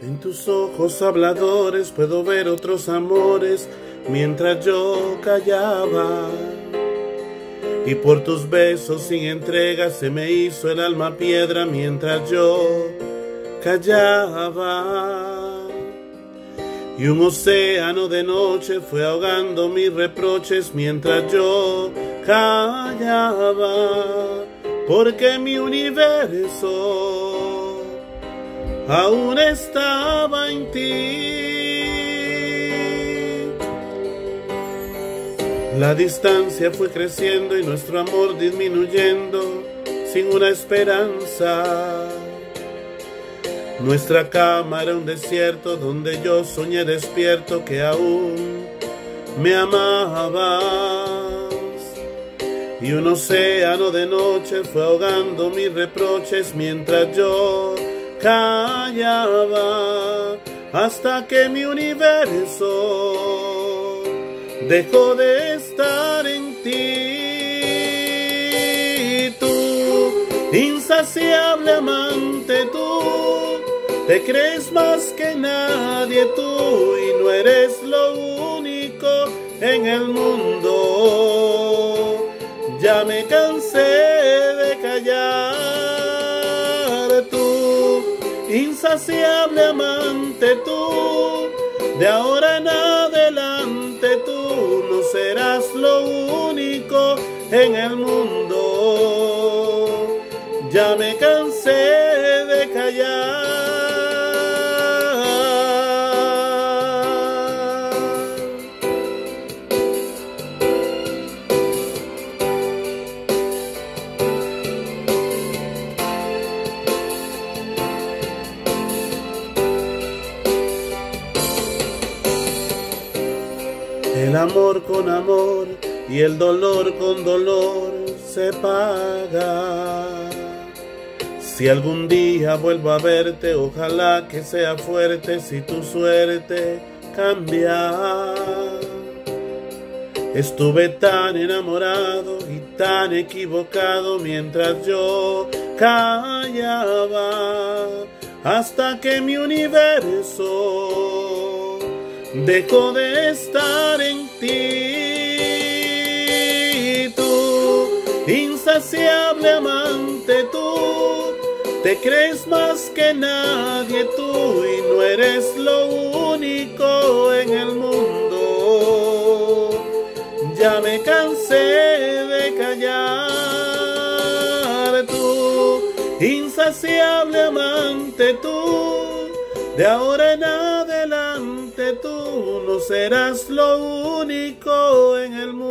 En tus ojos habladores puedo ver otros amores mientras yo callaba. Y por tus besos sin entrega se me hizo el alma piedra mientras yo callaba. Y un océano de noche fue ahogando mis reproches mientras yo callaba. Porque mi universo aún estaba en ti. La distancia fue creciendo y nuestro amor disminuyendo sin una esperanza. Nuestra cama era un desierto donde yo soñé despierto que aún me amabas. Y un océano de noche fue ahogando mis reproches mientras yo callaba, hasta que mi universo dejó de estar en ti. Tú, insaciable amante, tú te crees más que nadie, tú, y no eres lo único en el mundo. Ya me cansé de callar, tú, insaciable amante, tú, de ahora en adelante tú no serás lo único en el mundo. Ya me cansé de callar. El amor con amor y el dolor con dolor se paga. Si algún día vuelvo a verte, ojalá que sea fuerte si tu suerte cambia. Estuve tan enamorado y tan equivocado mientras yo callaba, hasta que mi universo dejó de estar en ti. Tú, insaciable amante, tú te crees más que nadie, tú, y no eres lo único en el mundo. Ya me cansé de callar, tú, insaciable amante, tú, de ahora en adelante tú no serás lo único en el mundo.